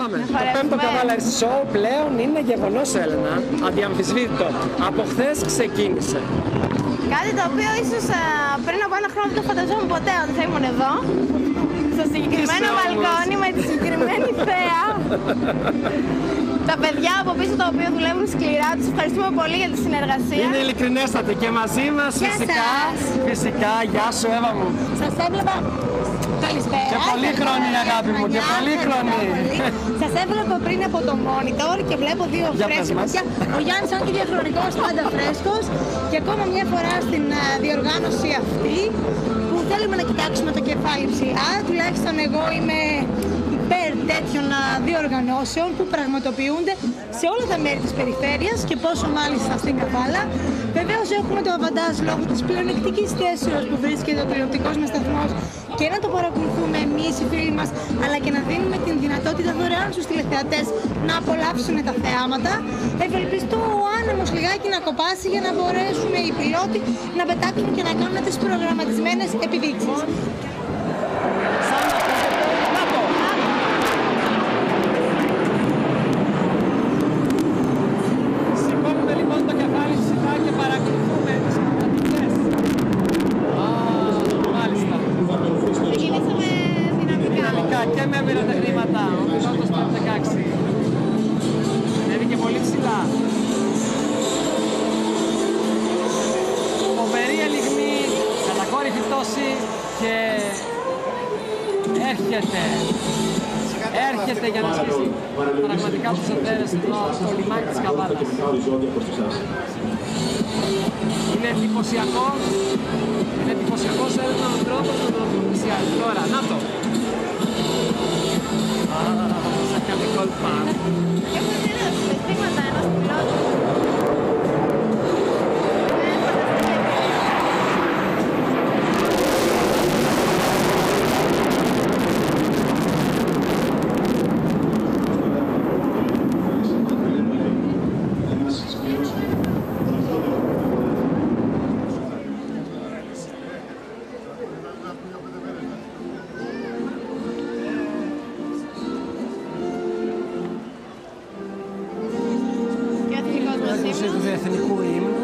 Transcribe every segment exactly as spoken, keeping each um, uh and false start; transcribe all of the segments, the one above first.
πάμε. Το πέμπτο Καβάλα Έρση Show πλέον είναι γεγονός, Έλενα. Αδιαμφισβήτητο. Από χθες ξεκίνησε. Κάτι το οποίο ίσως α, πριν από ένα χρόνο δεν το φανταζόμουν ποτέ ότι θα ήμουν εδώ. Στο συγκεκριμένο μπαλκόνι με τη συγκεκριμένη θέα. Τα παιδιά από πίσω τα οποία δουλεύουν σκληρά, τους ευχαριστούμε πολύ για τη συνεργασία. Είναι ειλικρινέστατη και μαζί μας φυσικά, φυσικά, γεια σου Εύα μου. Σας έβλεπα, καλησπέρα. Και πολύχρονη αγάπη μου, και πολύχρονη. Σας έβλεπα πριν από το monitor και βλέπω δύο φρέσκα. Ο Γιάννης αν και διαχρονικός, πάντα φρέσκος. Και ακόμα μια φορά στην διοργάνωση αυτή που θέλουμε να κοιτάξουμε το κεφάλι ψηλά. Τουλάχιστον εγώ είμαι υπέρ τέτοιων διοργανώσεων που πραγματοποιούνται σε όλα τα μέρη της περιφέρειας και πόσο μάλιστα στην Καβάλα. Βεβαίως έχουμε το αβαντάζ λόγω της πλεονεκτικής θέσεως που βρίσκεται ο τηλεοπτικός μας σταθμός και να το παρακολουθούμε εμείς οι φίλοι μας, αλλά και να δίνουμε την δυνατότητα δωρεάν στους τηλεθεατές να απολαύσουν τα θεάματα. Ευελπιστώ ο άνεμος λιγάκι να κοπάσει για να μπορέσουν οι πιλότοι να πετάξουν και να κάνουν τις προγραμματισμένες επιδείξεις. Και με μοιροτεχνήματα, ο πιλότος του δεκαέξι. Ανέβη και πολύ ψηλά. Φοβερή ελιγμή, κατακόρυφη πτώση και έρχεται. Έρχεται για να σκίσει πραγματικά τους εταίρες εδώ στο λιμάνι της Καβάλας. Είναι εντυπωσιακό, είναι εντυπωσιακός έναν τρόπο στον οποίο πλησιάζει. Τώρα, να το! Σαν κάνει κόλπα. Έχουμε δει συστήματα ενός πιλότου. Του εθνικού ύμνου.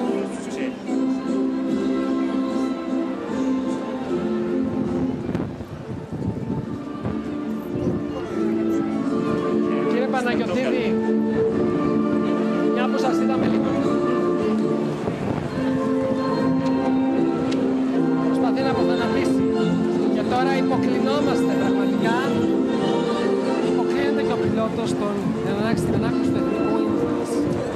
Κύριε Παναγιωτήδη, μια που σας είδαμε λίγο, προσπαθεί να αποθανατήσει και τώρα υποκλεινόμαστε πραγματικά. Υποκλίνεται και ο πιλότος στον στην ανάκουση του εθνικού ύμνου μας.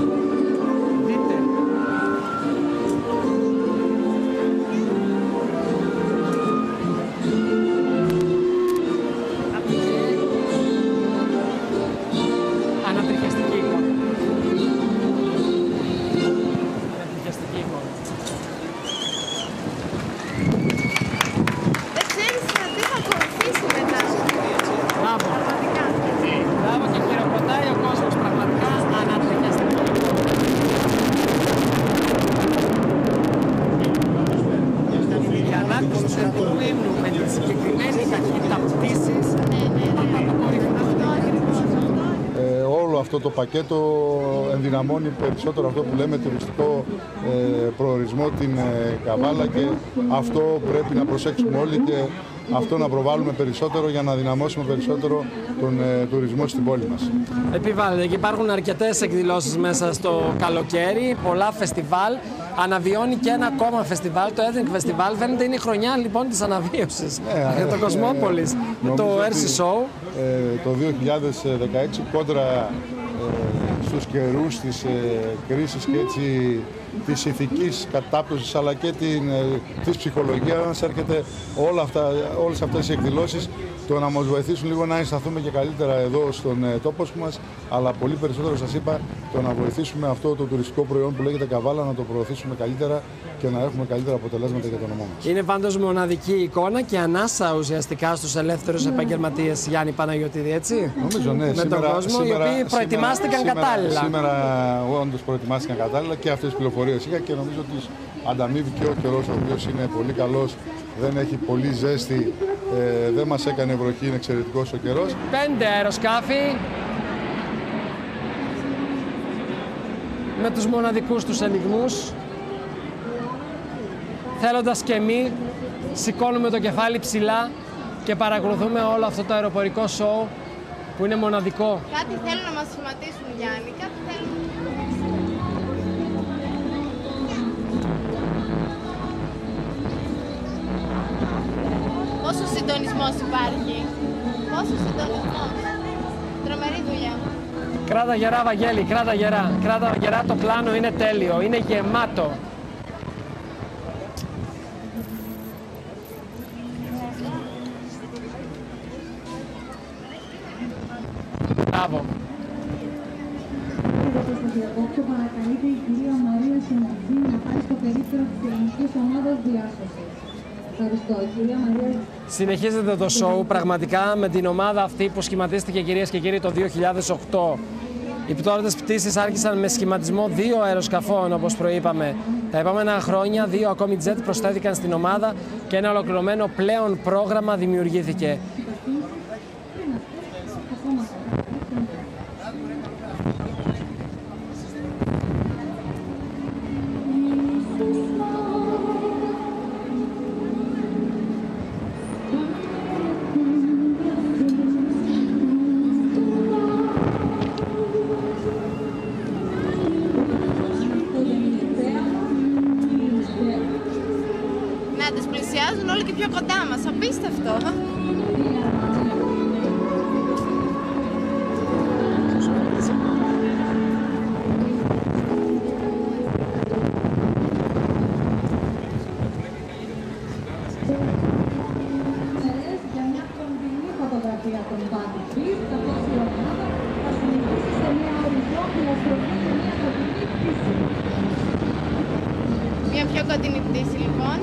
Αυτό το πακέτο ενδυναμώνει περισσότερο αυτό που λέμε τουριστικό ε, προορισμό, την ε, Καβάλα, και αυτό πρέπει να προσέξουμε όλοι και αυτό να προβάλλουμε περισσότερο για να δυναμώσουμε περισσότερο τον ε, τουρισμό στην πόλη μας. Επιβάλλεται και υπάρχουν αρκετές εκδηλώσεις μέσα στο καλοκαίρι, πολλά φεστιβάλ. Αναβιώνει και ένα ακόμα φεστιβάλ, το Ethnic Festival. Φαίνεται είναι η χρονιά λοιπόν της αναβίωσης για το Κοσμόπολης, ε, το Έρση Show. Ε, το δύο χιλιάδες δεκαέξι κόντρα ε, στους καιρούς της ε, κρίσης και έτσι της ηθικής κατάπτωσης αλλά και την, ε, της ψυχολογίας έρχεται όλα αυτά, όλες αυτές οι εκδηλώσεις το να μας βοηθήσουν λίγο να αισθανθούμε και καλύτερα εδώ στον ε, τόπο μας, αλλά πολύ περισσότερο σας είπα το να βοηθήσουμε αυτό το τουριστικό προϊόν που λέγεται Καβάλα να το προωθήσουμε καλύτερα και να έχουμε καλύτερα αποτελέσματα για το όνομά μας. Είναι πάντως μοναδική εικόνα και ανάσα ουσιαστικά στους ελεύθερους mm. επαγγελματίες, Γιάννη Παναγιωτήδη, έτσι. Νομίζω, ναι. Με σήμερα, τον κόσμο, σήμερα, οι οποίοι προετοιμάστηκαν σήμερα, κατάλληλα. Σήμερα όντως προετοιμάστηκαν κατάλληλα και αυτές τις πληροφορίες είχα και νομίζω ότι ανταμείβει και ο καιρός, ο οποίος είναι πολύ καλός, δεν έχει πολύ ζέστη, ε, δεν μας έκανε βροχή, είναι εξαιρετικός ο καιρός. Πέντε αεροσκάφη με τους μοναδικούς τους ενιγμούς. Θέλοντας και εμείς, σηκώνουμε το κεφάλι ψηλά και παρακολουθούμε όλο αυτό το αεροπορικό σοου που είναι μοναδικό. Κάτι θέλουν να μας σχηματίσουν, Γιάννη, κάτι θέλουν. Πόσο συντονισμός υπάρχει, πόσο συντονισμός. Τρομερή δουλειά. Κράτα γερά, Βαγγέλη, κράτα γερά. Κράτα γερά, το πλάνο είναι τέλειο, είναι γεμάτο. Μπράβο. Και παρακαλείται η κυρία Μαρία Σεναντζή να πάει στο περίπτερο της ελληνικής ομάδας διάσωσης. Ευχαριστώ. Η κυρία Μαρία... Συνεχίζεται το σοου πραγματικά με την ομάδα αυτή που σχηματίστηκε, κυρίες και κύριοι, το δύο χιλιάδες οκτώ. Οι πτώρες πτήσεις άρχισαν με σχηματισμό δύο αεροσκαφών, όπως προείπαμε. Τα επόμενα χρόνια δύο ακόμη τζετ προσθέθηκαν στην ομάδα και ένα ολοκληρωμένο πλέον πρόγραμμα δημιουργήθηκε. Να τις πλησιάζουν όλο και πιο κοντά μας, απίστευτο. Μια πιο κοντινή πτήση, λοιπόν.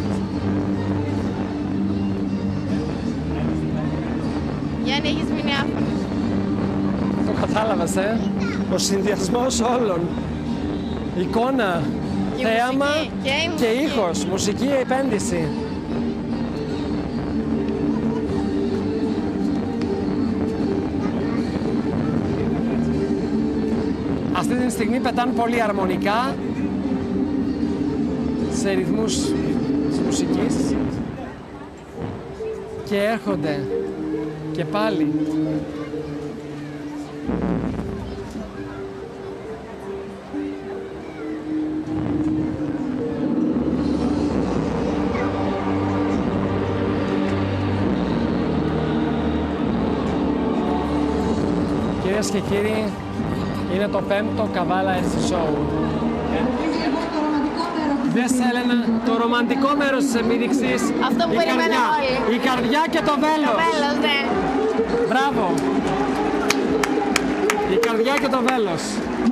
Γιάννη, έχεις μείνει άφωνος. Το κατάλαβες, ε? Ο συνδυασμός όλων. Εικόνα, Και θέαμα μουσική, και η και μουσική. ήχος. Μουσική επένδυση. Αυτή τη στιγμή πετάνε πολύ αρμονικά σε ρυθμούς της μουσικής και έρχονται και πάλι. Κυρίες και κύριοι, είναι το πέμπτο Καβάλα Air Show. Δες, Έλενα, το ρομαντικό μέρος της επίδειξης. Αυτό που η περιμέναμε καρδιά. όλοι. Η καρδιά και το βέλος. Βέλος, ναι. Μπράβο. Η καρδιά και το βέλος.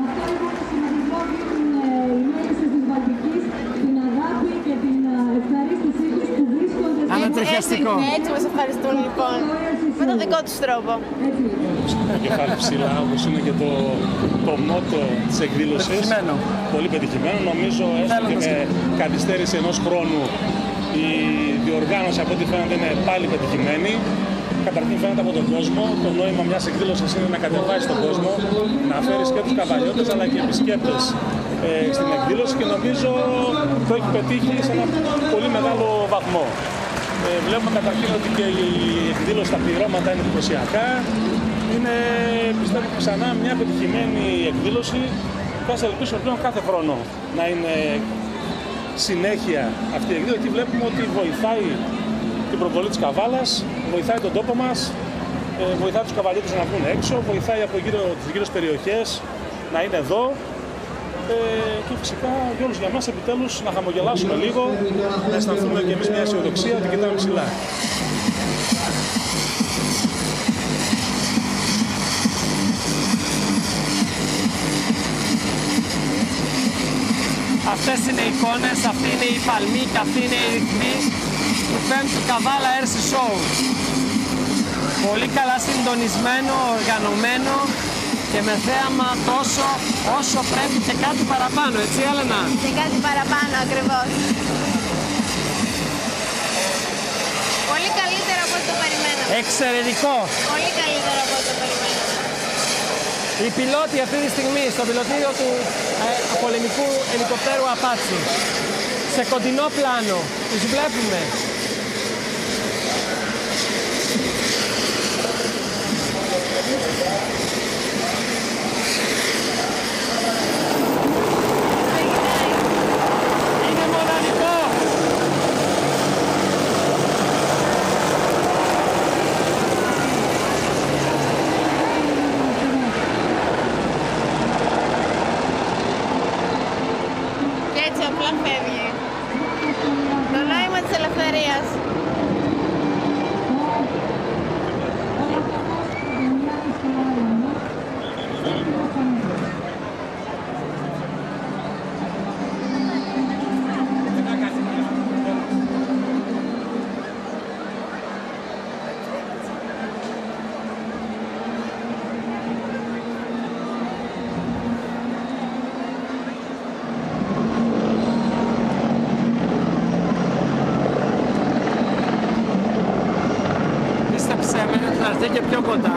Ανατριχιαστικό. Έτσι, έτσι μας ευχαριστούν, λοιπόν. Με τον δικό τους τρόπο. Το κεφάλι ψηλά, όπως είναι και το, το μότο της εκδήλωσης. Πετυχημένο. Πολύ πετυχημένο. Νομίζω έστω και με καθυστέρηση ενός χρόνου η διοργάνωση από ό,τι φαίνεται είναι πάλι πετυχημένη. Καταρχήν φαίνεται από τον κόσμο. Το νόημα μιας εκδήλωσης είναι να κατεβάσει τον κόσμο, να φέρεις και τους καβαλιώτες αλλά και επισκέπτες ε, στην εκδήλωση και νομίζω το έχει πετύχει σε ένα πολύ μεγάλο βαθμό. Ε, βλέπουμε καταρχήν ότι και η εκδήλωση, τα πληρώματα είναι εντυπωσιακά. Είναι, πιστεύω, ξανά μια πετυχημένη εκδήλωση και ας ελπίσουμε πλέον κάθε χρόνο να είναι συνέχεια αυτή η εκδήλωση, γιατί βλέπουμε ότι βοηθάει την προβολή της Καβάλας, βοηθάει τον τόπο μας, ε, βοηθάει τους καβαλιώτες να βγουν έξω, βοηθάει από γύρω, τις γύρω περιοχές να είναι εδώ. Ε, και φυσικά για όλους για μας επιτέλους να χαμογελάσουμε λίγο, να αισθανθούμε και εμείς μια αισιοδοξία ότι κοιτάμε ψηλά. Αυτές είναι οι εικόνες, αυτή είναι η παλμή και αυτή είναι η ρυθμή του πέμπτου Καβάλα Air Show. Πολύ καλά συντονισμένο, οργανωμένο και με θέαμα τόσο όσο πρέπει και κάτι παραπάνω, έτσι Έλενα? Και κάτι παραπάνω, ακριβώς. Πολύ καλύτερο από ό,τι το περιμέναμε. Εξαιρετικό. Πολύ καλύτερο από ό,τι το περιμέναμε. Οι πιλότοι αυτή τη στιγμή στο πιλωτήριο του ε, πολεμικού ελικοπτέρου Apache. Σε κοντινό πλάνο. Τους βλέπουμε. Είναι μοναδικό. Και έτσι απλά φεύγει. Το νόημα της ελευθερίας. Θα έρθει και πιο κοντά.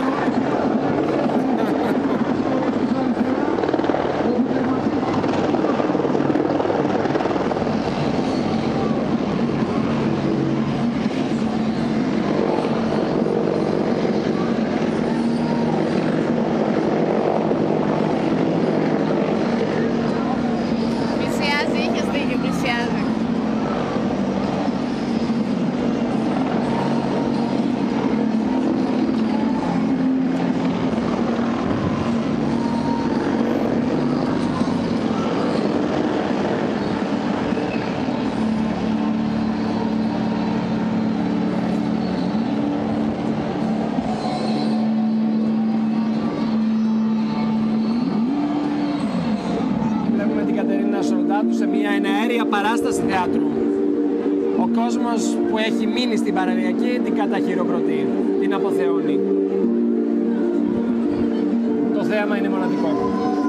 Πλησιάζει, είχες δίκιο, πλησιάζει. Σε μια εναέρια παράσταση θεάτρου. Ο κόσμος που έχει μείνει στην παραλιακή την καταχειροκροτεί, την αποθεώνει. Το θέαμα είναι μοναδικό.